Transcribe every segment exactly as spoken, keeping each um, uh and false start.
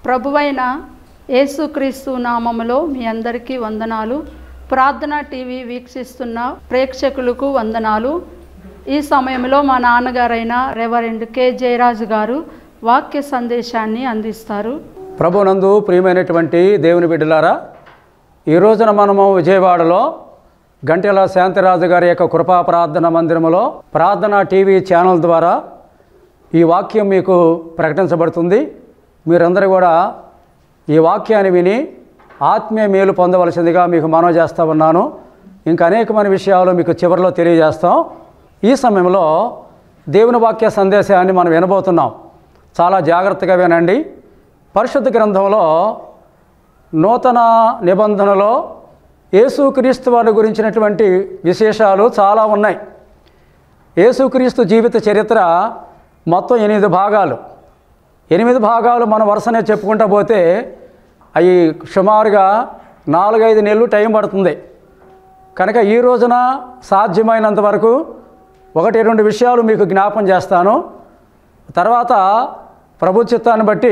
ప్రభువైన యేసుక్రీస్తు నామములో మీ అందరికీ వందనాలు. ప్రార్థన టీవీ వీక్షిస్తున్న ప్రేక్షకులకు వందనాలు. ఈ సమయంలో మా నాన్నగారైన రెవరెండ్ కె జయరాజు గారు వాక్య సందేశాన్ని అందిస్తారు. ప్రభునందు ప్రియమైనటువంటి దేవుని బిడ్డలారా, ఈ రోజున మనము విజయవాడలో గంటెల శాంతిరాజు గారి యొక్క కృపా ప్రార్థన మందిరములో ప్రార్థన టీవీ ఛానల్ ద్వారా ఈ వాక్యం మీకు ప్రకటించబడుతుంది. మీరందరూ కూడా ఈ వాక్యాన్ని విని ఆత్మీయ మేలు పొందవలసిందిగా మీకు మనవి చేస్తూ ఉన్నాను. ఇంకా అనేకమైన విషయాలు మీకు చివరిలో తెలియజేస్తాం. ఈ సమయంలో దేవుని వాక్య సందేశాన్ని మనం వినబోతున్నాం. చాలా జాగ్రత్తగా వినండి. పరిశుద్ధ గ్రంథంలో నూతన నిబంధనలో యేసుక్రీస్తు వారి గురించినటువంటి విశేషాలు చాలా ఉన్నాయి. యేసుక్రీస్తు జీవిత చరిత్ర మొత్తం ఎనిమిది భాగాలు. ఎనిమిది భాగాలు మన వరుసనే చెప్పుకుంటూ పోతే అవి సుమారుగా నాలుగైదు నెలలు టైం పడుతుంది. కనుక ఈ రోజున సాధ్యమైనంత వరకు ఒకటి రెండు విషయాలు మీకు జ్ఞాపం చేస్తాను. తర్వాత ప్రభు చిత్తాన్ని బట్టి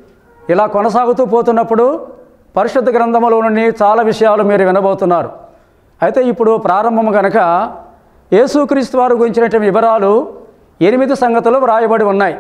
ఇలా కొనసాగుతూ పోతున్నప్పుడు పరిశుద్ధ గ్రంథంలో నుండి చాలా విషయాలు మీరు వినబోతున్నారు. అయితే ఇప్పుడు ప్రారంభం కనుక యేసుక్రీస్తు వారి గురించినటువంటి వివరాలు ఎనిమిది సంగతులు వ్రాయబడి ఉన్నాయి.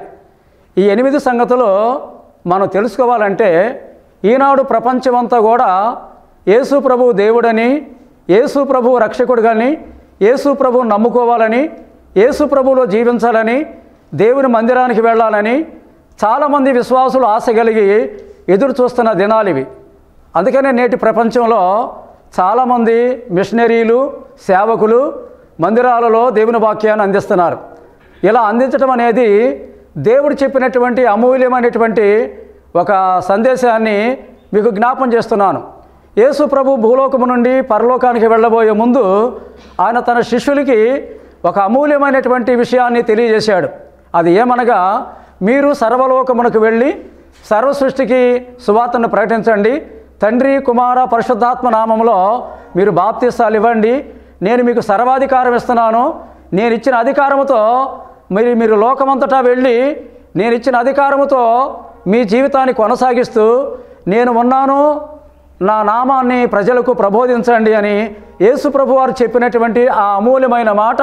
ఈ ఎనిమిది సంగతులు మనం తెలుసుకోవాలంటే ఈనాడు ప్రపంచమంతా కూడా యేసు ప్రభు దేవుడని, యేసు ప్రభు రక్షకుడుగాని, యేసు ప్రభువు నమ్ముకోవాలని, యేసు ప్రభువులో జీవించాలని, దేవుని మందిరానికి వెళ్ళాలని చాలామంది విశ్వాసులు ఆశ కలిగి ఎదురు చూస్తున్న దినాలు ఇవి. అందుకనే నేటి ప్రపంచంలో చాలామంది మిషనరీలు, సేవకులు మందిరాలలో దేవుని వాక్యాన్ని అందిస్తున్నారు. ఇలా అందించడం అనేది దేవుడు చెప్పినటువంటి అమూల్యమైనటువంటి ఒక సందేశాన్ని మీకు జ్ఞాపం చేస్తున్నాను. యేసు ప్రభు భూలోకము నుండి పరలోకానికి వెళ్ళబోయే ముందు ఆయన తన శిష్యులకి ఒక అమూల్యమైనటువంటి విషయాన్ని తెలియజేశాడు. అది ఏమనగా, మీరు సర్వలోకమునకు వెళ్ళి సర్వ సృష్టికి సువార్తను ప్రకటించండి. తండ్రి, కుమార, పరిశుద్ధాత్మ నామములో మీరు బాప్తిస్తాలు ఇవ్వండి. నేను మీకు సర్వాధికారం ఇస్తున్నాను. నేను ఇచ్చిన అధికారముతో మీరు మీరు లోకమంతటా వెళ్ళి నేను ఇచ్చిన అధికారముతో మీ జీవితాన్ని కొనసాగిస్తూ నేను ఉన్నాను, నా నామాన్ని ప్రజలకు ప్రబోధించండి అని యేసు ప్రభు వారు చెప్పినటువంటి ఆ అమూల్యమైన మాట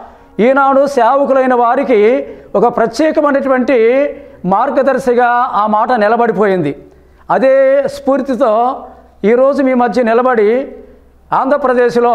ఈనాడు సేవకులైన వారికి ఒక ప్రత్యేకమైనటువంటి మార్గదర్శిగా ఆ మాట నిలబడిపోయింది. అదే స్ఫూర్తితో ఈరోజు మీ మధ్య నిలబడి ఆంధ్రప్రదేశ్లో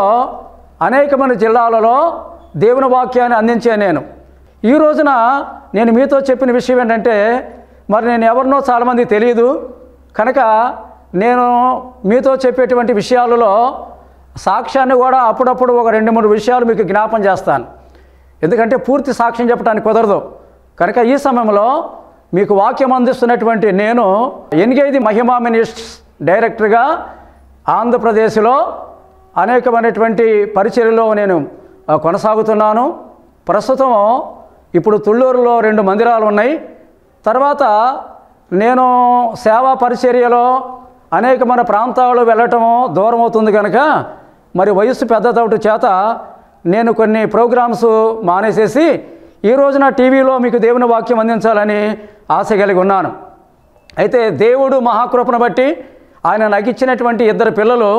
అనేకమైన జిల్లాలలో దేవుని వాక్యాన్ని అందించే నేను ఈ రోజున నేను మీతో చెప్పిన విషయం ఏంటంటే, మరి నేను ఎవరినో చాలామంది తెలియదు. కనుక నేను మీతో చెప్పేటువంటి విషయాలలో సాక్ష్యాన్ని కూడా అప్పుడప్పుడు ఒక రెండు మూడు విషయాలు మీకు జ్ఞాపం చేస్తాను. ఎందుకంటే పూర్తి సాక్ష్యం చెప్పడానికి కుదరదు. కనుక ఈ సమయంలో మీకు వాక్యం అందిస్తున్నటువంటి నేను ఎన్గైది మహిమా మినిస్ట్రీస్ డైరెక్టర్గా ఆంధ్రప్రదేశ్లో అనేకమైనటువంటి పరిచర్యలో నేను కొనసాగుతున్నాను. ప్రస్తుతం ఇప్పుడు తుళ్ళూరులో రెండు మందిరాలు ఉన్నాయి. తర్వాత నేను సేవా పరిచర్యలో అనేకమైన ప్రాంతాలు వెళ్ళటం దూరం అవుతుంది కనుక మరి వయస్సు పెద్దదవట చేత నేను కొన్ని ప్రోగ్రామ్స్ మానేసేసి ఈ రోజున టీవీలో మీకు దేవుని వాక్యం అందించాలని ఆశ కలిగి ఉన్నాను. అయితే దేవుడు మహాకృపను బట్టి ఆయన నాకు ఇచ్చినటువంటి ఇద్దరు పిల్లలు,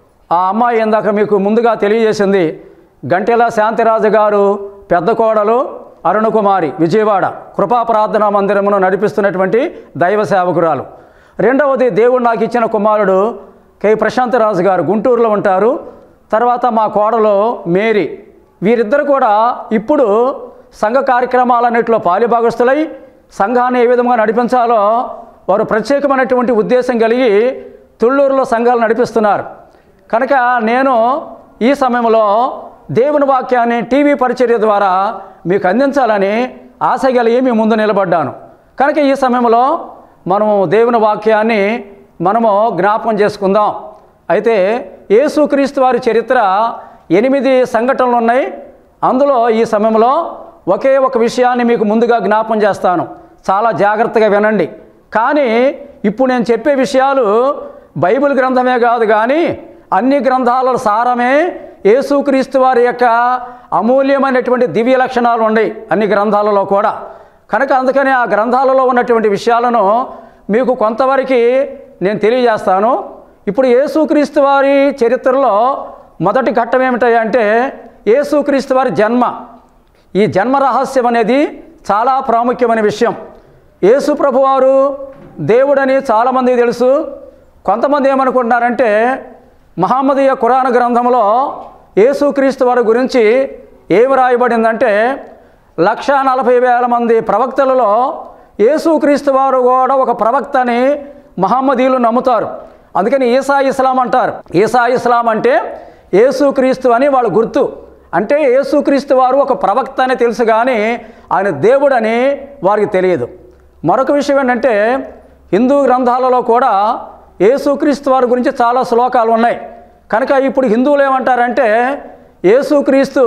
ఆ అమ్మాయి ఇందాక మీకు ముందుగా తెలియజేసింది గంటెల శాంతిరాజు గారు పెద్ద కోడలు అరుణకుమారి, విజయవాడ కృపా ప్రార్థనా మందిరమును నడిపిస్తున్నటువంటి దైవ సేవకురాలు. రెండవది దేవుడు నాకు ఇచ్చిన కుమారుడు కె ప్రశాంతరాజు గారు, గుంటూరులో ఉంటారు. తర్వాత మా కోడలు మేరీ. వీరిద్దరు కూడా ఇప్పుడు సంఘ కార్యక్రమాలన్నింటిలో పాలిభాగస్తులై సంఘాన్ని ఏ విధంగా నడిపించాలో వారు ప్రత్యేకమైనటువంటి ఉద్దేశం కలిగి తుళ్ళూరులో సంఘాలు నడిపిస్తున్నారు. కనుక నేను ఈ సమయంలో దేవుని వాక్యాన్ని టీవీ పరిచర్య ద్వారా మీకు అందించాలని ఆశ కలిగి మీ ముందు నిలబడ్డాను. కనుక ఈ సమయంలో మనము దేవుని వాక్యాన్ని మనము జ్ఞాపకం చేసుకుందాం. అయితే యేసుక్రీస్తు వారి చరిత్ర ఎనిమిది సంఘటనలు ఉన్నాయి. అందులో ఈ సమయంలో ఒకే ఒక విషయాన్ని మీకు ముందుగా జ్ఞాపకం చేస్తాను. చాలా జాగ్రత్తగా వినండి. కానీ ఇప్పుడు నేను చెప్పే విషయాలు బైబిల్ గ్రంథమే కాదు, కానీ అన్ని గ్రంథాల సారమే యేసుక్రీస్తు వారి యొక్క అమూల్యమైనటువంటి దివ్య లక్షణాలు ఉన్నాయి అన్ని గ్రంథాలలో కూడా. కనుక అందుకని ఆ గ్రంథాలలో ఉన్నటువంటి విషయాలను మీకు కొంతవరకు నేను తెలియజేస్తాను. ఇప్పుడు యేసుక్రీస్తు వారి చరిత్రలో మొదటి ఘట్టం ఏమిటంటే యేసుక్రీస్తు వారి జన్మ. ఈ జన్మ రహస్యం అనేది చాలా ప్రాముఖ్యమైన విషయం. యేసు ప్రభువారు దేవుడని చాలామందికి తెలుసు. కొంతమంది ఏమనుకుంటున్నారంటే మహమ్మదీయ ఖురాన్ గ్రంథంలో యేసుక్రీస్తు వారి గురించి ఏమి రాయబడిందంటే లక్ష నలభై వేల మంది ప్రవక్తలలో యేసుక్రీస్తు వారు కూడా ఒక ప్రవక్త అని మహమ్మదీయులు నమ్ముతారు. అందుకని ఈసా ఇస్లాం అంటారు. ఈసా ఇస్లాం అంటే యేసుక్రీస్తు అని వాళ్ళ గుర్తు. అంటే యేసుక్రీస్తు వారు ఒక ప్రవక్త అని తెలుసు, కానీ ఆయన దేవుడని వారికి తెలియదు. మరొక విషయం ఏంటంటే హిందూ గ్రంథాలలో కూడా యేసుక్రీస్తు వారి గురించి చాలా శ్లోకాలు ఉన్నాయి. కనుక ఇప్పుడు హిందువులు ఏమంటారంటే యేసుక్రీస్తు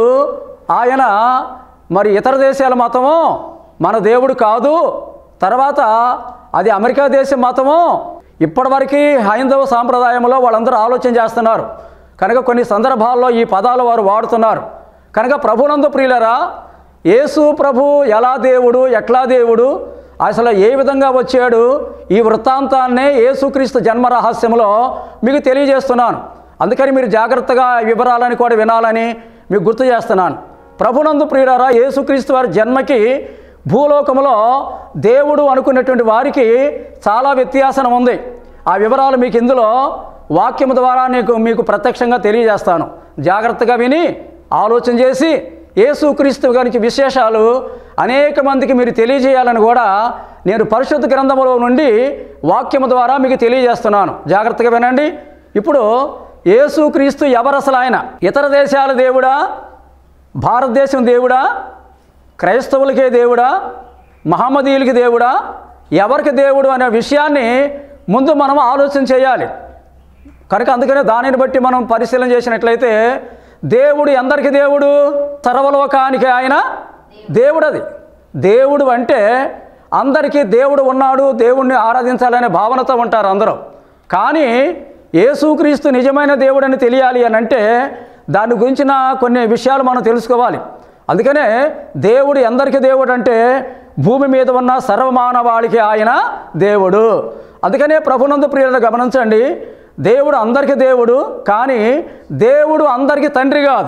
ఆయన మరి ఇతర దేశాల మతము, మన దేవుడు కాదు, తర్వాత అది అమెరికా దేశం మతము. ఇప్పటివరకు హైందవ సాంప్రదాయంలో వాళ్ళందరూ ఆలోచన చేస్తున్నారు. కనుక కొన్ని సందర్భాల్లో ఈ పదాలు వారు వాడుతున్నారు. కనుక ప్రభునందు ప్రియులరా, యేసు ప్రభు ఎలా దేవుడు, ఎట్లా దేవుడు, అసలు ఏ విధంగా వచ్చాడు, ఈ వృత్తాంతాన్నే యేసుక్రీస్తు జన్మ రహస్యంలో మీకు తెలియజేస్తున్నాను. అందుకని మీరు జాగ్రత్తగా వివరాలని కూడా వినాలని మీకు గుర్తు చేస్తున్నాను. ప్రభునందు ప్రియులారా, యేసుక్రీస్తు వారి జన్మకి భూలోకంలో దేవుడు అనుకున్నటువంటి వారికి చాలా వ్యత్యాసం ఉంది. ఆ వివరాలు మీకు ఇందులో వాక్యం ద్వారా నీకు మీకు ప్రత్యక్షంగా తెలియజేస్తాను. జాగ్రత్తగా విని ఆలోచన చేసి యేసుక్రీస్తు గురించి విశేషాలు అనేక మందికి మీరు తెలియజేయాలని కూడా నేను పరిశుద్ధ గ్రంథములో నుండి వాక్యము ద్వారా మీకు తెలియజేస్తున్నాను. జాగ్రత్తగా వినండి. ఇప్పుడు యేసుక్రీస్తు ఎవరు అసలు? ఆయన ఇతర దేశాల దేవుడా, భారతదేశం దేవుడా, క్రైస్తవులకే దేవుడా, మహమ్మదీయులకి దేవుడా, ఎవరికి దేవుడు అనే విషయాన్ని ముందు మనం ఆలోచన చేయాలి. కనుక అందుకనే దానిని బట్టి మనం పరిశీలన చేసినట్లయితే దేవుడు ఎందరికి దేవుడు? సర్వలోకానికి ఆయన దేవుడు. అది దేవుడు అంటే అందరికీ దేవుడు ఉన్నాడు, దేవుణ్ణి ఆరాధించాలనే భావనతో ఉంటారు అందరూ. కానీ యేసుక్రీస్తు నిజమైన దేవుడని తెలియాలి అని అంటే దాని గురించిన కొన్ని విషయాలు మనం తెలుసుకోవాలి. అందుకనే దేవుడు ఎందరికి దేవుడు అంటే భూమి మీద ఉన్న సర్వమానవాళికి ఆయన దేవుడు. అందుకనే ప్రభునందు ప్రియులను గమనించండి, దేవుడు అందరికీ దేవుడు, కానీ దేవుడు అందరికీ తండ్రి కాదు.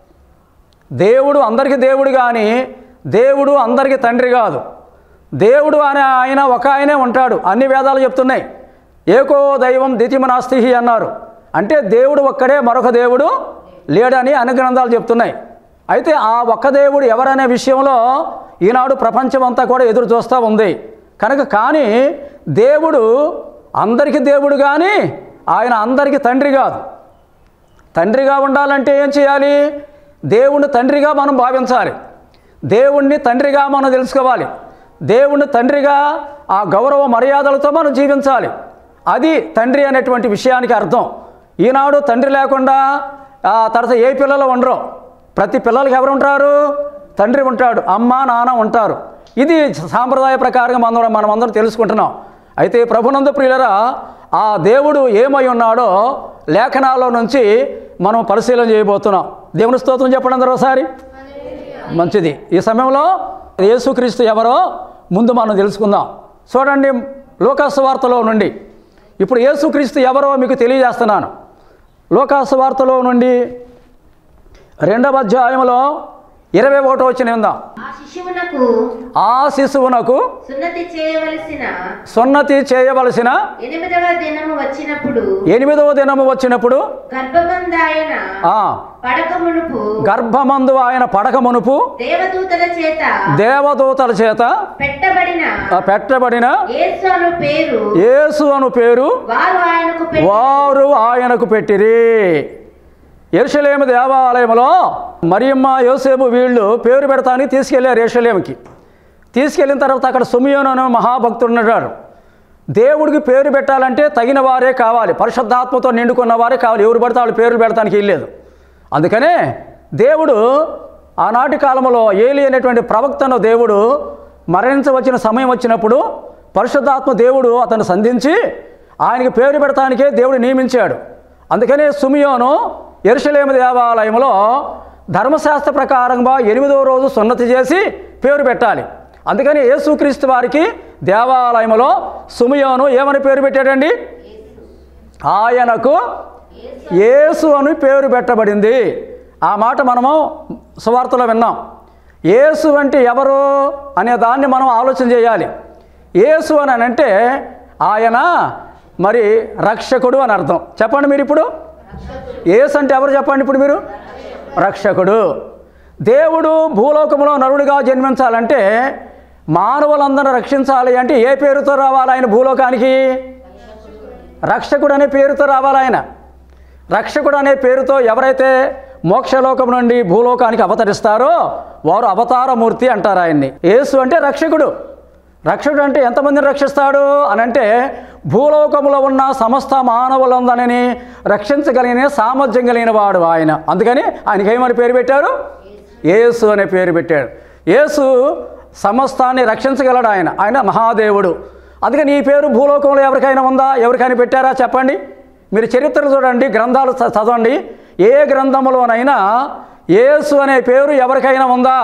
దేవుడు అందరికీ దేవుడు కానీ దేవుడు అందరికీ తండ్రి కాదు. దేవుడు అనే ఆయన ఒక ఆయనే ఉంటాడు. అన్ని వేదాలు చెప్తున్నాయి. ఏకో దైవం ద్వితీయమనాస్తి అన్నారు. అంటే దేవుడు ఒక్కడే, మరొక దేవుడు లేడని అన్ని గ్రంథాలు చెప్తున్నాయి. అయితే ఆ ఒక్క దేవుడు ఎవరనే విషయంలో ఈనాడు ప్రపంచం అంతా కూడా ఎదురు చూస్తూ ఉంది. కనుక కానీ దేవుడు అందరికీ దేవుడు కానీ ఆయన అందరికీ తండ్రి కాదు. తండ్రిగా ఉండాలంటే ఏం చేయాలి? దేవుణ్ణి తండ్రిగా మనం భావించాలి. దేవుణ్ణి తండ్రిగా మనం తెలుసుకోవాలి. దేవుణ్ణి తండ్రిగా ఆ గౌరవ మర్యాదలతో మనం జీవించాలి. అది తండ్రి అనేటువంటి విషయానికి అర్థం. ఈనాడు తండ్రి లేకుండా తర్వాత ఏ పిల్లలు ఉండరు. ప్రతి పిల్లలకి ఎవరు ఉంటారు? తండ్రి ఉంటాడు, అమ్మ నాన్న ఉంటారు. ఇది సాంప్రదాయ ప్రకారంగా మనం మనమందరం తెలుసుకుంటున్నాం. అయితే ప్రభునందు ప్రియులరా, ఆ దేవుడు ఏమై ఉన్నాడో లేఖనాల్లో నుంచి మనం పరిశీలన చేయబోతున్నాం. దేవుని స్తోత్రం చెప్పండి అందరూ ఒకసారి. మంచిది. ఈ సమయంలో యేసుక్రీస్తు ఎవరో ముందు మనం తెలుసుకుందాం. చూడండి, లూకాసు వార్తలో నుండి ఇప్పుడు యేసుక్రీస్తు ఎవరో మీకు తెలియజేస్తున్నాను. లూకాసు వార్తలో నుండి రెండవ అధ్యాయంలో ఇరవై ఒకటో వచ్చిన ఉందాం. ఆ శిశువునకు సున్నతి చేయవలసిన సున్నతి చేయవలసిన ఎనిమిదవ దినము వచ్చినప్పుడు ఎనిమిదవ దినము వచ్చినప్పుడు గర్భమందు ఆయన పడకమునుపు గర్భమందు ఆయన పడకమునుపు దేవదూతల చేత దేవదూతల చేత పెట్టబడిన పెట్టబడిన యేసు అను పేరు యేసు అను పేరు వారు ఆయనకు వారు ఆయనకు పెట్టిరి. యెరూషలేము దేవాలయంలో మరియమ్మ యోసేపు వీళ్ళు పేరు పెడతానికి తీసుకెళ్ళారు. యెరూషలేముకి తీసుకెళ్ళిన తర్వాత అక్కడ సిమియోను అనే మహాభక్తుడు ఉన్నాడు. దేవుడికి పేరు పెట్టాలంటే తగిన వారే కావాలి, పరిశుద్ధాత్మతో నిండుకున్న వారే కావాలి. ఎవరు పడితే వాళ్ళు పేర్లు పెడతానికి వెళ్ళలేదు. అందుకనే దేవుడు ఆనాటి కాలంలో ఏలి అనేటువంటి ప్రవక్తను దేవుడు మరణించవచ్చిన సమయం వచ్చినప్పుడు పరిశుద్ధాత్మ దేవుడు అతను సంధించి ఆయనకి పేరు పెడతానికే దేవుడు నియమించాడు. అందుకనే సిమియోను యెరూషలేము దేవాలయంలో ధర్మశాస్త్ర ప్రకారంగా ఎనిమిదవ రోజు సున్నతి చేసి పేరు పెట్టాలి. అందుకని యేసుక్రీస్తు వారికి దేవాలయంలో సిమియోను ఏమని పేరు పెట్టాడండి? ఆయనకు యేసు అని పేరు పెట్టబడింది. ఆ మాట మనము సువార్తలో విన్నాం. యేసు అంటే ఎవరు అనే దాన్ని మనం ఆలోచన చేయాలి. యేసు అని అంటే ఆయన మరి రక్షకుడు అని అర్థం. చెప్పండి మీరు ఇప్పుడు, యేసు అంటే ఎవరు చెప్పండి ఇప్పుడు మీరు? రక్షకుడు. దేవుడు భూలోకంలో నరుడిగా జన్మించాలంటే మానవులందరూ రక్షించాలి అంటే ఏ పేరుతో రావాలి ఆయన భూలోకానికి? రక్షకుడు అనే పేరుతో రావాలి ఆయన. రక్షకుడు అనే పేరుతో ఎవరైతే మోక్షలోకం నుండి భూలోకానికి అవతరిస్తారో వారు అవతారమూర్తి అంటారు ఆయన్ని. యేసు అంటే రక్షకుడు. రక్షకుడు అంటే ఎంతమందిని రక్షిస్తాడు అని అంటే భూలోకంలో ఉన్న సమస్త మానవులందరినీ రక్షించగలిగిన సామర్థ్యం కలిగిన వాడు ఆయన. అందుకని ఆయనకి ఏమని పేరు పెట్టారు? యేసు అనే పేరు పెట్టాడు. యేసు సమస్తాన్ని రక్షించగలడు ఆయన. ఆయన మహాదేవుడు. అందుకని ఈ పేరు భూలోకంలో ఎవరికైనా ఉందా? ఎవరికైనా పెట్టారా చెప్పండి. మీరు చరిత్రలు చూడండి, గ్రంథాలు చదవండి. ఏ గ్రంథంలోనైనా యేసు అనే పేరు ఎవరికైనా ఉందా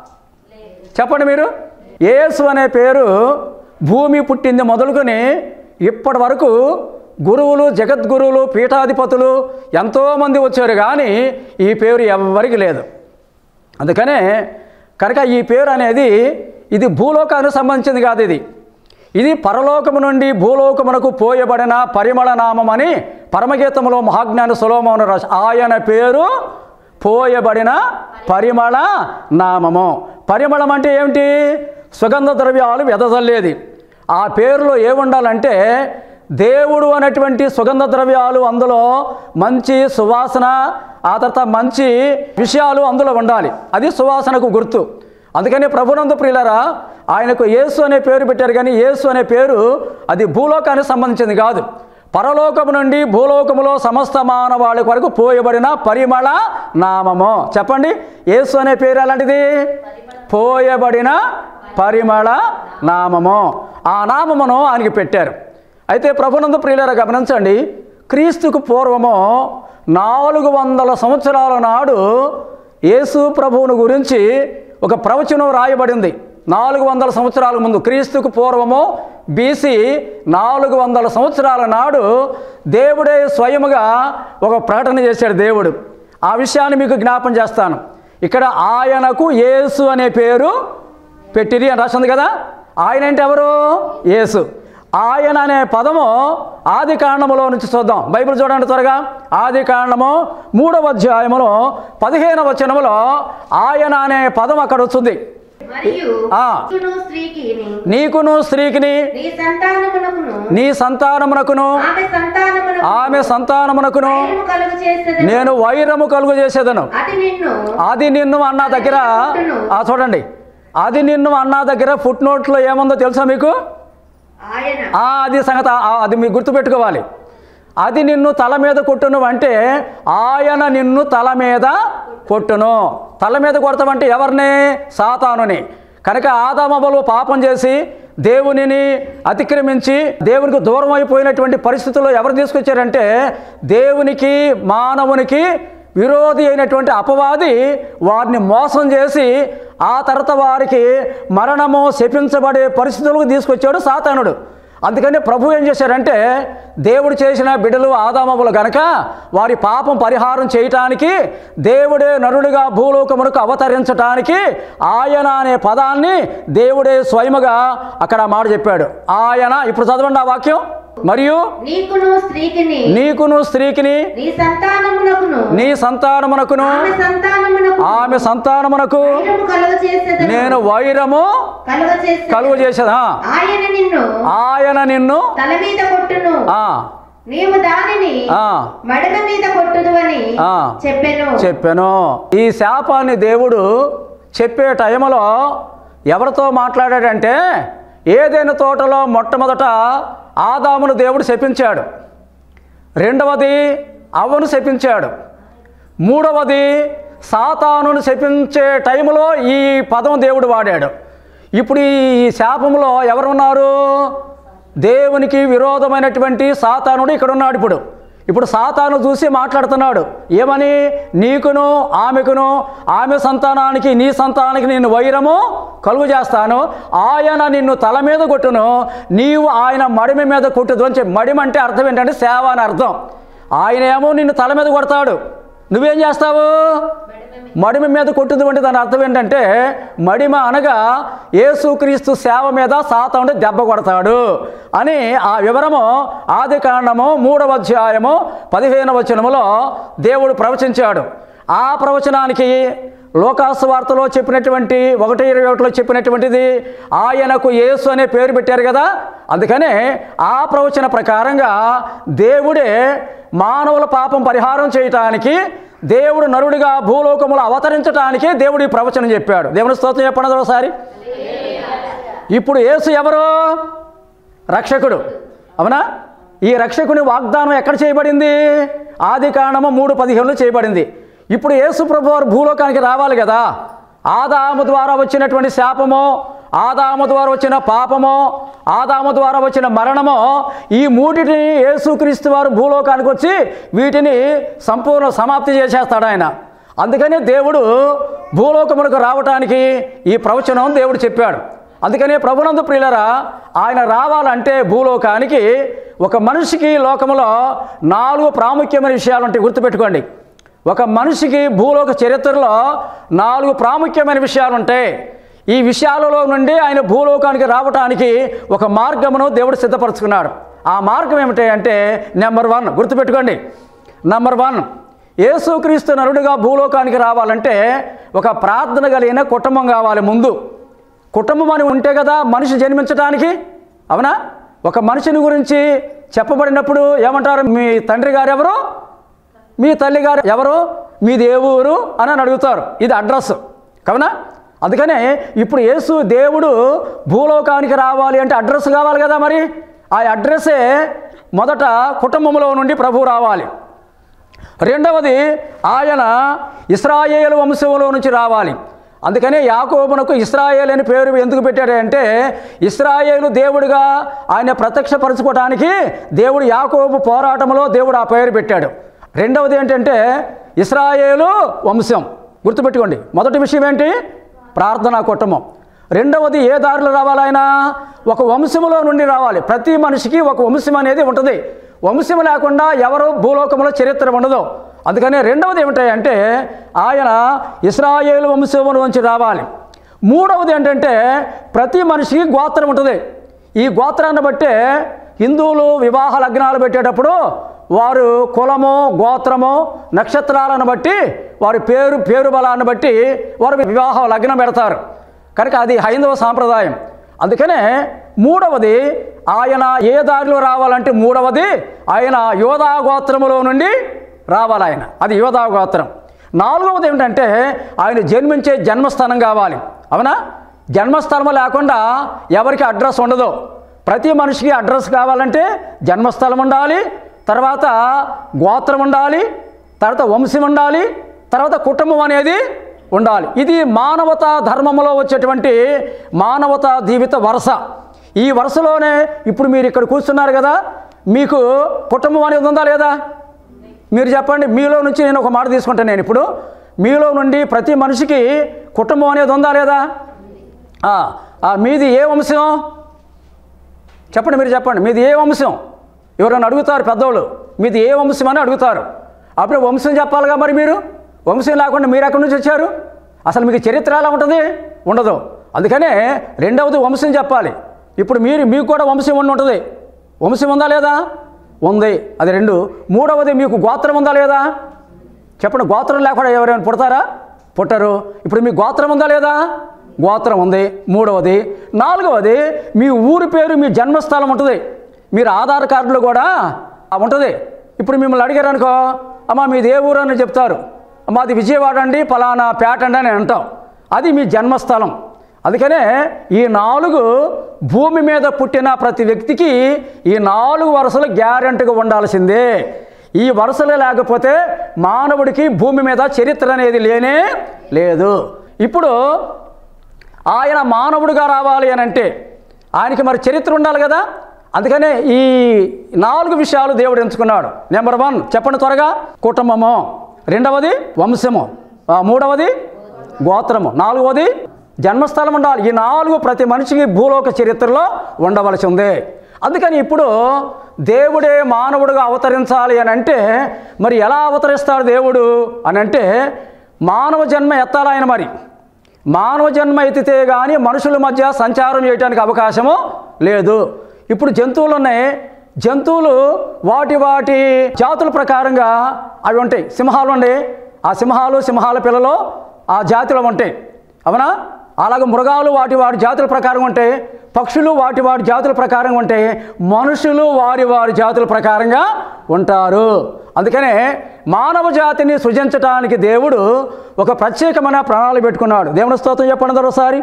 చెప్పండి మీరు. యేసు అనే పేరు భూమి పుట్టింది మొదలుకొని ఇప్పటి వరకు గురువులు, జగద్గురువులు, పీఠాధిపతులు ఎంతోమంది వచ్చారు, కానీ ఈ పేరు ఎవరికి లేదు. అందుకనే కనుక ఈ పేరు అనేది ఇది భూలోకానికి సంబంధించింది కాదు. ఇది ఇది పరలోకము నుండి భూలోకమునకు పోయబడిన పరిమళ నామం అని పరమగీతంలో మహాజ్ఞాని సొలొమోను రాసి, ఆయన పేరు పోయబడిన పరిమళ నామము. పరిమళం అంటే ఏమిటి? సుగంధ ద్రవ్యాలు వెదజల్లేది. ఆ పేరులో ఏముండాలంటే దేవుడు అనేటువంటి సుగంధ ద్రవ్యాలు, అందులో మంచి సువాసన, ఆ తర్వాత మంచి విషయాలు అందులో ఉండాలి. అది సువాసనకు గుర్తు. అందుకని ప్రభునందు ప్రియులారా ఆయనకు యేసు అనే పేరు పెట్టారు, కానీ యేసు అనే పేరు అది భూలోకానికి సంబంధించింది కాదు. పరలోకము నుండి భూలోకములో సమస్త మానవాళి వరకు పోయబడిన పరిమళ నామము. చెప్పండి, యేసు అనే పేరు ఎలాంటిది? పోయబడిన పరిమళ నామము. ఆ నామమును ఆయనకి పెట్టారు. అయితే ప్రభునందు ప్రియులారా గమనించండి, క్రీస్తుకు పూర్వము నాలుగు వందల సంవత్సరాల నాడు యేసు ప్రభువును గురించి ఒక ప్రవచనం రాయబడింది. నాలుగు వందల సంవత్సరాల ముందు, క్రీస్తుకు పూర్వము బీసీ నాలుగు వందల సంవత్సరాల నాడు దేవుడే స్వయముగా ఒక ప్రకటన చేశాడు దేవుడు. ఆ విషయాన్ని మీకు జ్ఞాపం చేస్తాను. ఇక్కడ ఆయనకు యేసు అనే పేరు పెట్టిరి అని రాసింది కదా. ఆయన అంటే ఎవరు? యేసు. ఆయన అనే పదము ఆది కాండములో నుంచి చూద్దాం. బైబిల్ చూడండి త్వరగా. ఆది కాండము మూడవ అధ్యాయములో పదిహేనవ వచనములో ఆయన అనే పదం అక్కడ వచ్చింది. నీకును స్త్రీకిని నీ సంతానమునకును ఆమె సంతానమునకును నేను వైరము కలుగు చేసేదను. అది నిన్ను అన్న దగ్గర చూడండి, అది నిన్ను అన్న దగ్గర ఫుట్ నోట్లో ఏముందో తెలుసా మీకు? అది సంగతి, అది మీకు గుర్తుపెట్టుకోవాలి. అది నిన్ను తల మీద కొట్టును అంటే ఆయన నిన్ను తల మీద కొట్టును. తల మీద కొడతామంటే ఎవరిని? సాతానుని. కనుక ఆదామవ్వలు పాపం చేసి దేవునిని అతిక్రమించి దేవునికి దూరం అయిపోయినటువంటి పరిస్థితుల్లో ఎవరు తీసుకొచ్చారంటే దేవునికి మానవునికి విరోధి అయినటువంటి అపవాది వారిని మోసం చేసి ఆ తర్వాత వారికి మరణము శపించబడే పరిస్థితులకు తీసుకొచ్చాడు సాతానుడు. అందుకని ప్రభు ఏం చేశారంటే దేవుడు చేసిన బిడ్డలు ఆదామవులు గనక వారి పాపం పరిహారం చేయటానికి దేవుడే నరుడిగా భూలోకమునకు అవతరించటానికి ఆయన అనే పదాన్ని దేవుడే స్వయముగా అక్కడ మాట చెప్పాడు. ఆయన, ఇప్పుడు చదవండి ఆ వాక్యం. మరియు నీకును స్త్రీకిని నీకును స్త్రీకిని నీ సంతానమునకును నీ సంతానమునకును ఆమె సంతానమునకు నేను వైరము కలుగు చేసేదా. ఆయన నిన్ను ఆయన నిన్ను తల మీద కొట్టును, నీవు దానిని మడమ మీద కొట్టుదు అని చెప్పెను చెప్పెను ఈ శాపాన్ని దేవుడు చెప్పే టైంలో ఎవరితో మాట్లాడాడంటే ఏదైనా తోటలో మొట్టమొదట ఆదామును దేవుడు శపించాడు, రెండవది అవ్వను శపించాడు, మూడవది సాతానును శపించే టైంలో ఈ పదం దేవుడు వాడాడు. ఇప్పుడు ఈ శాపంలో ఎవరున్నారు? దేవునికి విరోధమైనటువంటి సాతానుడు ఇక్కడ ఉన్నాడు. ఇప్పుడు ఇప్పుడు సాతాను చూసి మాట్లాడుతున్నాడు ఏమని, నీకును ఆమెకును ఆమె సంతానానికి నీ సంతానానికి నేను వైరము కలుగు చేస్తాను, ఆయన నిన్ను తల మీద కొట్టును, నీవు ఆయన మడిమ మీద కొట్టుదు అని చెప్పి. మడిమ అంటే అర్థం ఏంటంటే సేవ అని అర్థం. ఆయన ఏమో నిన్ను తల మీద కొడతాడు, నువ్వేం చేస్తావు, మడిమ మీద కొట్టుదు అంటే దాని అర్థం ఏంటంటే మడిమ అనగా యేసుక్రీస్తు సేవ మీద సాతానుడు దెబ్బ కొడతాడు అని ఆ వివరము ఆది కాండము మూడవ అధ్యాయము పదిహేనవ వచనములో దేవుడు ప్రవచించాడు. ఆ ప్రవచనానికి లోకాసు వార్తలో చెప్పినటువంటి ఒకటి ఇరవై ఒకటిలో చెప్పినటువంటిది ఆయనకు యేసు అనే పేరు పెట్టారు కదా. అందుకనే ఆ ప్రవచన ప్రకారంగా దేవుడే మానవుల పాపం పరిహారం చేయటానికి, దేవుడు నరుడిగా భూలోకములు అవతరించడానికి దేవుడు ఈ ప్రవచనం చెప్పాడు. దేవుని స్తోత్రం చెప్పండి ఒకసారి. ఇప్పుడు యేసు ఎవరు, రక్షకుడు, అవునా? ఈ రక్షకుని వాగ్దానం ఎక్కడ చేయబడింది, ఆది కాండము మూడు పదిహేనులో చేయబడింది. ఇప్పుడు యేసు ప్రభు వారు భూలోకానికి రావాలి కదా. ఆదాము ద్వారా వచ్చినటువంటి శాపము, ఆదాము ద్వారా వచ్చిన పాపము, ఆదాము ద్వారా వచ్చిన మరణము, ఈ మూటిని యేసుక్రీస్తు వారు భూలోకానికి వచ్చి వీటిని సంపూర్ణ సమాప్తి చేసేస్తాడు ఆయన. అందుకని దేవుడు భూలోకములకు రావటానికి ఈ ప్రవచనం దేవుడు చెప్పాడు. అందుకనే ప్రభునందు ప్రియులరా, ఆయన రావాలంటే భూలోకానికి ఒక మనిషికి లోకములో నాలుగు ప్రాముఖ్యమైన విషయాలు ఉంటాయి, గుర్తుపెట్టుకోండి. ఒక మనిషికి భూలోక చరిత్రలో నాలుగు ప్రాముఖ్యమైన విషయాలు ఉంటాయి. ఈ విషయాలలో నుండి ఆయన భూలోకానికి రావటానికి ఒక మార్గమును దేవుడు సిద్ధపరచుకున్నాడు. ఆ మార్గం ఏమిటి అంటే నెంబర్ వన్, గుర్తుపెట్టుకోండి. నెంబర్ వన్, యేసుక్రీస్తు నరుడిగా భూలోకానికి రావాలంటే ఒక ప్రార్థన కలిగిన కుటుంబం కావాలి. ముందు కుటుంబం అని ఉంటే కదా మనిషి జన్మించడానికి, అవునా? ఒక మనిషిని గురించి చెప్పబడినప్పుడు ఏమంటారు, మీ తండ్రి గారు ఎవరు, మీ తల్లి గారు ఎవరు, మీది ఏ ఊరు అని అడుగుతారు. ఇది అడ్రస్, అవునా? అందుకనే ఇప్పుడు యేసు దేవుడు భూలోకానికి రావాలి అంటే అడ్రస్ కావాలి కదా. మరి ఆ అడ్రస్సే మొదట కుటుంబంలో నుండి ప్రభువు రావాలి. రెండవది ఆయన ఇశ్రాయేలు వంశంలో నుంచి రావాలి. అందుకనే యాకోబునకు ఇశ్రాయేలు అని పేరు ఎందుకు పెట్టాడంటే ఇశ్రాయేలు దేవుడిగా ఆయన ప్రత్యక్షపరచుకోవడానికి దేవుడు యాకోబు పోరాటంలో దేవుడు ఆ పేరు పెట్టాడు. రెండవది ఏంటంటే ఇశ్రాయేలు వంశం, గుర్తుపెట్టుకోండి. మొదటి విషయం ఏంటి, ప్రార్థనా కుటుంబం. రెండవది ఏ దారిలో రావాలి, ఆయన ఒక వంశములో నుండి రావాలి. ప్రతి మనిషికి ఒక వంశం అనేది ఉంటుంది. వంశం లేకుండా ఎవరు భూలోకంలో చరిత్ర ఉండదు. అందుకనే రెండవది ఏమిటంటే ఆయన ఇశ్రాయేలు వంశము నుంచి రావాలి. మూడవది ఏంటంటే ప్రతి మనిషికి గోత్రం ఉంటుంది. ఈ గోత్రాన్ని బట్టే హిందువులు వివాహ లగ్నాలు పెట్టేటప్పుడు వారు కులము, గోత్రము, నక్షత్రాలను బట్టి వారి పేరు పేరు బలాన్ని బట్టి వారు వివాహ లగ్నం పెడతారు కనుక అది హైందవ సాంప్రదాయం. అందుకనే మూడవది ఆయన ఏ దారిలో రావాలంటే మూడవది ఆయన యోధా గోత్రములో నుండి రావాలి. ఆయన అది యోధా గోత్రం. నాలుగవది ఏమిటంటే ఆయన జన్మించే జన్మస్థానం కావాలి. అవునా? జన్మస్థలం లేకుండా ఎవరికి అడ్రస్ ఉండదు. ప్రతి మనిషికి అడ్రస్ కావాలంటే జన్మస్థలం ఉండాలి, తర్వాత గోత్రం ఉండాలి, తర్వాత వంశం ఉండాలి, తర్వాత కుటుంబం అనేది ఉండాలి. ఇది మానవతా ధర్మంలో వచ్చేటువంటి మానవతా జీవిత వరుస. ఈ వరుసలోనే ఇప్పుడు మీరు ఇక్కడ కూర్చున్నారు కదా, మీకు కుటుంబం అనేది ఉందా లేదా? మీరు చెప్పండి. మీలో నుంచి నేను ఒక మాట తీసుకుంటాను. నేను ఇప్పుడు మీలో నుండి ప్రతి మనిషికి కుటుంబం అనేది ఉందా లేదా? మీది ఏ వంశం చెప్పండి, మీరు చెప్పండి. మీది ఏ వంశం? ఎవరైనా అడుగుతారు పెద్దోళ్ళు, మీది ఏ వంశం అని అడుగుతారు. అప్పుడు వంశం చెప్పాలిగా. మరి మీరు వంశం లేకుండా మీరు ఎక్కడి నుంచి వచ్చారు? అసలు మీకు చరిత్ర ఎలా ఉంటుంది? ఉండదు. అందుకనే రెండవది వంశం చెప్పాలి. ఇప్పుడు మీరు మీకు కూడా వంశం ఉండి ఉంటుంది. వంశం ఉందా లేదా? ఉంది. అది రెండు. మూడవది మీకు గోత్రం ఉందా లేదా? చెప్పండి. గోత్రం లేకుండా ఎవరైనా పుడతారా? పుట్టరు. ఇప్పుడు మీ గోత్రం ఉందా లేదా? గోత్రం ఉంది. మూడవది. నాలుగవది మీ ఊరి పేరు, మీ జన్మస్థలం ఉంటుంది. మీరు ఆధార్ కార్డులో కూడా ఉంటుంది. ఇప్పుడు మిమ్మల్ని అడిగారు అనుకో, అమ్మ మీది ఏ ఊరు అని చెప్తారు. మాది విజయవాడ అండి, ఫలానా పేట అండి అని అంటాం. అది మీ జన్మస్థలం. అందుకనే ఈ నాలుగు భూమి మీద పుట్టిన ప్రతి వ్యక్తికి ఈ నాలుగు వరుసలు గ్యారెంటీగా ఉండాల్సిందే. ఈ వరుసలు లేకపోతే మానవుడికి భూమి మీద చరిత్ర అనేది లేనే లేదు. ఇప్పుడు ఆయన మానవుడిగా రావాలి అని అంటే ఆయనకి మరి చరిత్ర ఉండాలి కదా. అందుకనే ఈ నాలుగు విషయాలు దేవుడు ఎంచుకున్నాడు. నెంబర్ వన్ చెప్పండి త్వరగా, కుటుంబము. రెండవది వంశము. మూడవది గోత్రము. నాలుగవది జన్మస్థలం ఉండాలి. ఈ నాలుగు ప్రతి మనిషికి భూలోక చరిత్రలో ఉండవలసి ఉంది. అందుకని ఇప్పుడు దేవుడే మానవుడుగా అవతరించాలి అని అంటే మరి ఎలా అవతరిస్తాడు దేవుడు అని అంటే మానవ జన్మ ఎత్తాలి ఆయన. మరి మానవ జన్మ ఎత్తితే కానీ మనుషుల మధ్య సంచారం చేయడానికి అవకాశము లేదు. ఇప్పుడు జంతువులు ఉన్నాయి. జంతువులు వాటి వాటి జాతుల ప్రకారంగా అవి ఉంటాయి. సింహాలు ఉన్నాయి, ఆ సింహాలు సింహాల పిల్లలు ఆ జాతిలో ఉంటాయి, అవునా? అలాగే మృగాలు వాటి వాటి జాతుల ప్రకారం ఉంటాయి, పక్షులు వాటి వాటి జాతుల ప్రకారం ఉంటాయి, మనుషులు వారి వారి జాతుల ప్రకారంగా ఉంటారు. అందుకనే మానవ జాతిని సృజించడానికి దేవుడు ఒక ప్రత్యేకమైన ప్రణాళిక పెట్టుకున్నాడు. దేవుని స్తోత్రం చెప్పండి ఒకసారి.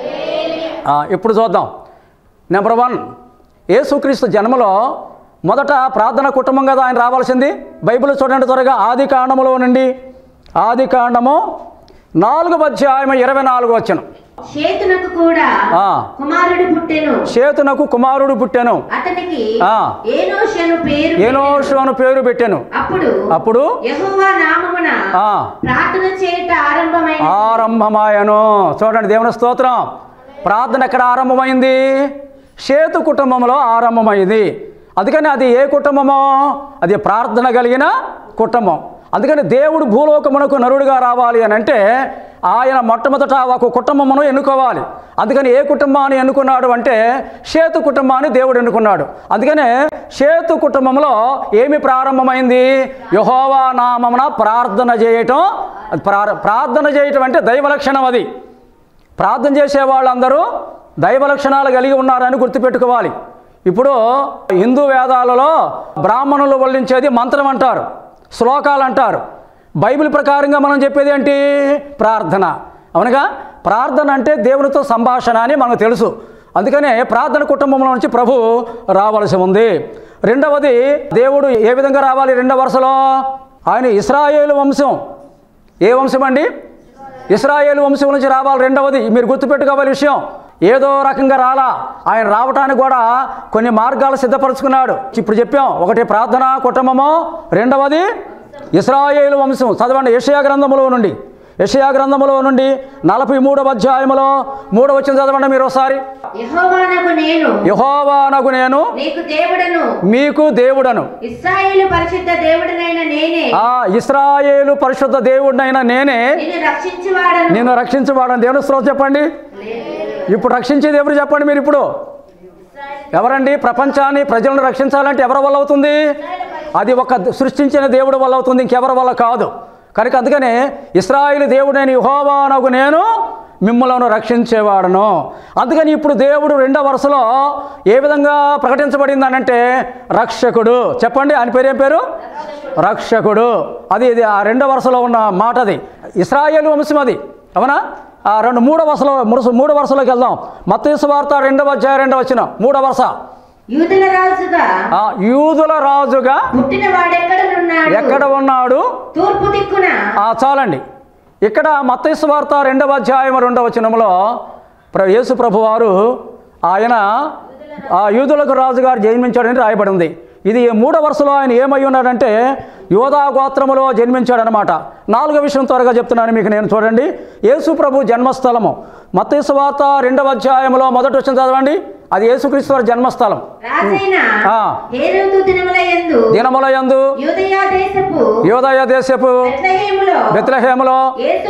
ఇప్పుడు చూద్దాం. నెంబర్ వన్, యేసుక్రీస్తు జన్మలో మొదట ప్రార్థన కుటుంబం కదా ఆయన రావాల్సింది. బైబిల్ చూడండి త్వరగా. ఆది కాండములో నుండి ఆది కాండము నాలుగవ అధ్యాయం ఇరవై నాలుగు వచనం. షేతునకు కూడా కుమారుడు పుట్టెను. షేతునకు కుమారుడు పుట్టెను. అతనికి ఏనోషు అను పేరు ఏనోషు అను పేరు పెట్టెను. అప్పుడు అప్పుడు యెహోవా నామమున ప్రార్థన చేయుట ఆరంభమైన ఆరంభమాయను. చూడండి దేవుని స్తోత్రం. ప్రార్థన ఎక్కడ ఆరంభమైంది? షేతు కుటుంబంలో ఆరంభమైంది. అందుకని అది ఏ కుటుంబమో? అది ప్రార్థన కలిగిన కుటుంబం. అందుకని దేవుడు భూలోకమునకు నరుడుగా రావాలి అని అంటే ఆయన మొట్టమొదట ఒక కుటుంబమును ఎన్నుకోవాలి. అందుకని ఏ కుటుంబాన్ని ఎన్నుకున్నాడు అంటే షేతు కుటుంబాన్ని దేవుడు ఎన్నుకున్నాడు. అందుకనే షేతు కుటుంబంలో ఏమి ప్రారంభమైంది? యెహోవా నామమున ప్రార్థన చేయటం. ప్రార్థన చేయటం అంటే దైవ లక్షణం. అది ప్రార్థన చేసే వాళ్ళందరూ దైవ లక్షణాలు కలిగి ఉన్నారని గుర్తుపెట్టుకోవాలి. ఇప్పుడు హిందూ వేదాలలో బ్రాహ్మణులు వల్లించేది మంత్రం అంటారు, శ్లోకాలు అంటారు. బైబిల్ ప్రకారంగా మనం చెప్పేది ఏంటి? ప్రార్థన. అవునుగా, ప్రార్థన అంటే దేవునితో సంభాషణ అని మనకు తెలుసు. అందుకనే ప్రార్థన కుటుంబంలో నుంచి ప్రభు రావాల్సి ఉంది. రెండవది, దేవుడు ఏ విధంగా రావాలి? రెండవ వరుసలో ఆయన ఇశ్రాయేలు వంశం. ఏ వంశం అండి? ఇశ్రాయేలు వంశం నుంచి రావాలి. రెండవది మీరు గుర్తుపెట్టుకోవాలి విషయం. ఏదో రకంగా రాలా, ఆయన రావటానికి కూడా కొన్ని మార్గాలు సిద్ధపరచుకున్నాడు. ఇప్పుడు చెప్పాం, ఒకటి ప్రార్థన కుటుంబము, రెండవది ఇశ్రాయేలు వంశం. చదవండి యెషయా గ్రంథములో నుండి. యెషయా గ్రంథములో నుండి నలభై మూడవ అధ్యాయములో మూడవ వచనం చదవండి మీరు ఒకసారి. యెహోవానగు నేను యెహోవానగు నేను నీకు దేవుడను మీకు దేవుడను ఇశ్రాయేలు పరిశుద్ధ దేవుడనైన నేనే ఆ ఇశ్రాయేలు పరిశుద్ధ దేవుడనైన నేనే నిన్ను రక్షించువాడను నిన్ను రక్షించువాడను. దేవుని స్తోత్రం చెప్పండి. ఇప్పుడు రక్షించేది ఎవరు చెప్పండి మీరు? ఇప్పుడు ఎవరండి? ప్రపంచాన్ని ప్రజలను రక్షించాలంటే ఎవరి వల్ల అవుతుంది? అది ఒక సృష్టించిన దేవుడి వల్ల అవుతుంది, ఇంకెవరి వల్ల కాదు. కనుక అందుకనే ఇశ్రాయేలు దేవుడైన యెహోవానగు నేను మిమ్మలను రక్షించేవాడను. అందుకని ఇప్పుడు దేవుడు రెండవ వరుసలో ఏ విధంగా ప్రకటించబడింది అనంటే రక్షకుడు. చెప్పండి, ఆయన పేరు ఏం పేరు? రక్షకుడు. అది ఇది ఆ రెండవ వరుసలో ఉన్న మాట. అది ఇశ్రాయేలు వంశం. అది అవునా? ఆ రెండు మూడవ వరుసలో మూడవ వరుసలోకి వెళ్దాం. మత్తయి సువార్త రెండవ అధ్యాయం రెండవ వచనం. మూడవ వరుస. యూదుల రాజుగా యూదుల రాజుగా పుట్టినవాడు ఎక్కడ ఎక్కడ ఉన్నాడు? తూర్పు దిక్కున. చాలండి. ఇక్కడ మత్తయి సువార్త రెండవ అధ్యాయం రెండవ వచనంలో యేసు ప్రభు వారు ఆయన ఆ యూదులకు రాజుగారు జన్మించాడని రాయబడింది. ఇది మూడవ వరుసలో ఆయన ఏమై ఉన్నాడంటే యోధా గోత్రములో జన్మించాడనమాట. నాలుగో విషయం త్వరగా చెప్తున్నాను మీకు నేను. చూడండి, యేసు ప్రభు జన్మస్థలము మత్తయి సువార్త రెండవ అధ్యాయంలో మొదటి వచనం చదవండి. అది యేసుక్రీస్తు వారి జన్మస్థలం. దినముల యందు యూదయ దేశపు బెత్లెహేములో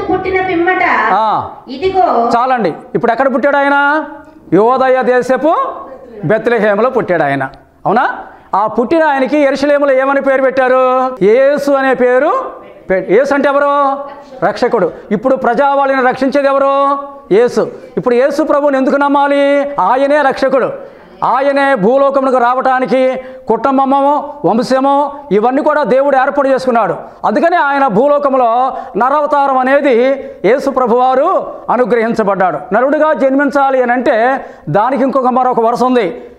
చాలండి. ఇప్పుడు ఎక్కడ పుట్టాడు ఆయన? యూదయ దేశపు బెత్లెహేములో పుట్టాడు ఆయన. అవునా? ఆ పుట్టిన ఆయనకి యెరూషలేములో ఏమని పేరు పెట్టారు? యేసు అనే పేరు. యేసు అంటే ఎవరు? రక్షకుడు. ఇప్పుడు ప్రజావాళిని రక్షించేది ఎవరు? యేసు. ఇప్పుడు యేసు ప్రభువుని ఎందుకు నమ్మాలి? ఆయనే రక్షకుడు. ఆయనే భూలోకమునకు రావటానికి కుటుంబము, వంశము ఇవన్నీ కూడా దేవుడు ఏర్పాటు చేసుకున్నాడు. అందుకని ఆయన భూలోకంలో నరవతారం అనేది యేసు ప్రభువారు అనుగ్రహించబడ్డాడు. నరుడుగా జన్మించాలి అని అంటే దానికి ఇంకొక మరొక వరుస ఉంది.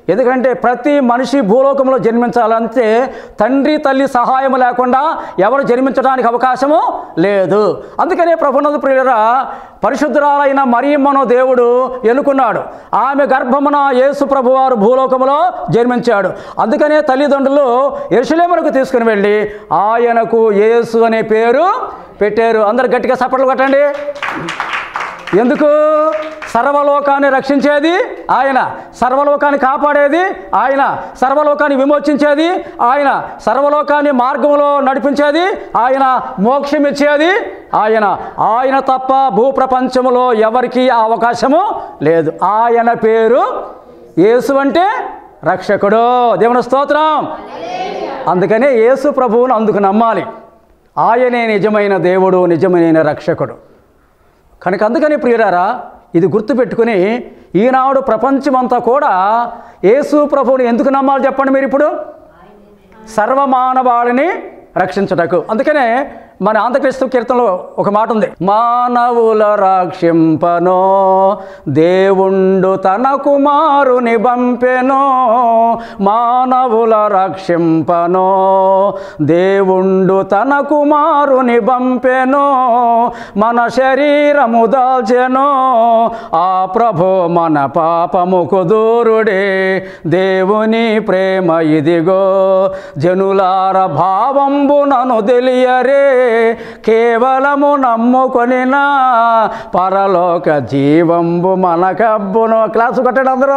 ఎందుకంటే ప్రతి మనిషి భూలోకంలో జన్మించాలంటే తండ్రి తల్లి సహాయం లేకుండా ఎవరు జన్మించడానికి అవకాశము లేదు. అందుకనే ప్రభునందు ప్రియులరా, పరిశుద్ధురాలైన మరియమ్మను దేవుడు ఎన్నుకున్నాడు. ఆమె గర్భమున యేసు ప్రభువారు భూలోకంలో జన్మించాడు. అందుకనే తల్లిదండ్రులు యెరూషలేమునకు తీసుకుని వెళ్ళి ఆయనకు యేసు అనే పేరు పెట్టారు. అందరు గట్టిగా చప్పట్లు కొట్టండి. ఎందుకు? సర్వలోకాన్ని రక్షించేది ఆయన, సర్వలోకాన్ని కాపాడేది ఆయన, సర్వలోకాన్ని విమోచించేది ఆయన, సర్వలోకాన్ని మార్గంలో నడిపించేది ఆయన, మోక్షం ఇచ్చేది ఆయన. ఆయన తప్ప భూప్రపంచంలో ఎవరికీ ఆ అవకాశము లేదు. ఆయన పేరు యేసు, అంటే రక్షకుడు. దేవుని స్తోత్రం. అందుకనే యేసు ప్రభువును అందుకు నమ్మాలి. ఆయనే నిజమైన దేవుడు, నిజమైన రక్షకుడు. కనుక అందుకని ప్రియులారా, ఇది గుర్తుపెట్టుకుని ఈనాడు ప్రపంచమంతా కూడా యేసు ప్రభువుని ఎందుకు నమ్మాలి చెప్పండి మీరు ఇప్పుడు? సర్వమానవాళిని రక్షించుటకు. అందుకనే మన ఆంధ్రక్రీస్తు కీర్తనలో ఒక మాట ఉంది, మానవుల రక్షింపనో దేవుండు తన కుమారుని పంపెనో, మానవుల రక్షింపనో దేవుండు తన కుమారుని పంపెనో, మన శరీరము దాల్చెనో ఆ ప్రభు మన పాపముకు దూరుడే, దేవుని ప్రేమ ఇదిగో జనులార భావంబు నన్ను తెలియరే, కేవలము నమ్ముకొనినా పరలోక జీవంబు మనకబ్బును. క్లాసు కట్టండి అందరూ.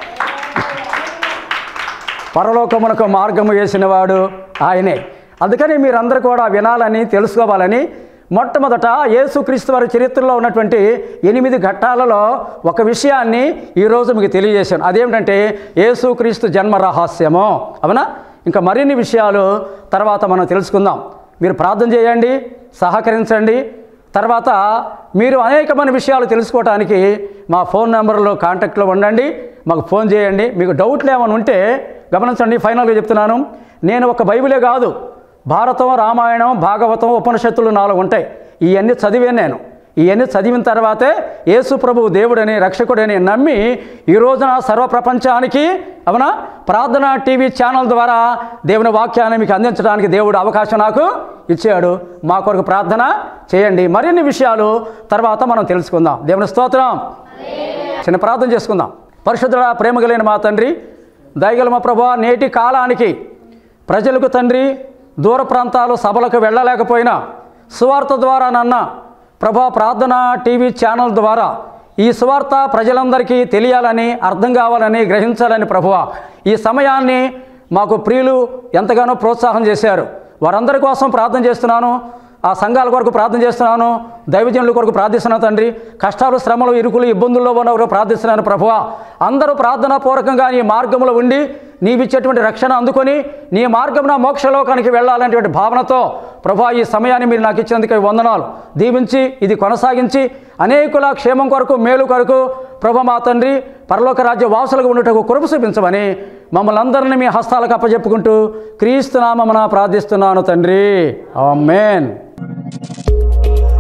పరలోకమునకు మార్గము వేసిన వాడు ఆయనే. అందుకని మీరందరూ కూడా వినాలని, తెలుసుకోవాలని మొట్టమొదట యేసుక్రీస్తు వారి చరిత్రలో ఉన్నటువంటి ఎనిమిది ఘట్టాలలో ఒక విషయాన్ని ఈరోజు మీకు తెలియజేశాను. అదేమిటంటే యేసుక్రీస్తు జన్మ రహస్యము. అవునా? ఇంకా మరిన్ని విషయాలు తర్వాత మనం తెలుసుకుందాం. మీరు ప్రార్థన చేయండి, సహకరించండి. తర్వాత మీరు అనేకమైన విషయాలు తెలుసుకోవడానికి మా ఫోన్ నెంబర్లో కాంటాక్ట్లో ఉండండి, మాకు ఫోన్ చేయండి. మీకు డౌట్లు ఏమైనా ఉంటే గమనించండి. ఫైనల్గా చెప్తున్నాను, నేను ఒక బైబిలే కాదు, భారతం, రామాయణం, భాగవతం, ఉపనిషత్తులు నాలుగు ఉంటాయి. ఇవన్నీ చదివాను నేను. ఇవన్నీ చదివిన తర్వాతే యేసు ప్రభువు దేవుడని, రక్షకుడని నమ్మి ఈ రోజున సర్వప్రపంచానికి అవునా ప్రార్థన టీవీ ఛానల్ ద్వారా దేవుని వాక్యాన్ని మీకు అందించడానికి దేవుడు అవకాశం నాకు ఇచ్చాడు. మా కొరకు ప్రార్థన చేయండి. మరిన్ని విషయాలు తర్వాత మనం తెలుసుకుందాం. దేవుని స్తోత్రం. చిన్న ప్రార్థన చేసుకుందాం. పరిశుద్ధుడా, ప్రేమ కలిగిన మా తండ్రి, దయగల మా ప్రభువా, నేటి కాలానికి ప్రజలకు తండ్రి దూర ప్రాంతాలు సభలకు వెళ్ళలేకపోయినా సువార్త ద్వారా నన్న ప్రభా ప్రార్థన టీవీ ఛానల్ ద్వారా ఈ సువార్త ప్రజలందరికీ తెలియాలని, అర్థం కావాలని, గ్రహించాలని ప్రభువా ఈ సమయాన్ని మాకు ప్రియులు ఎంతగానో ప్రోత్సాహం చేశారు. వారందరి కోసం ప్రార్థన చేస్తున్నాను. ఆ సంఘాల కొరకు ప్రార్థన చేస్తున్నాను. దైవజనుల కొరకు ప్రార్థిస్తున్నాను తండ్రి. కష్టాలు, శ్రమలు, ఇరుకులు, ఇబ్బందుల్లో ఉన్నవారు ప్రార్థిస్తున్నాను ప్రభువా. అందరూ ప్రార్థనా పూర్వకంగా నీ మార్గంలో ఉండి నీవిచ్చేటువంటి రక్షణ అందుకొని నీ మార్గమున మోక్షలోకానికి వెళ్ళాలనేటువంటి భావనతో ప్రభువా ఈ సమయాన్ని మీరు నాకు ఇచ్చినందుకు వందనాలు. దీవించి ఇది కొనసాగించి అనేకుల క్షేమం కొరకు, మేలు కొరకు ప్రభు మా తండ్రి పరలోక రాజ్య వాసులుగా ఉండటకు కృప చూపించమని మమ్మల్ని అందరినీ మీ హస్తాలకు అప్పచెప్పుకుంటూ క్రీస్తు నామమున ప్రార్థిస్తున్నాను తండ్రి. ఆమేన్.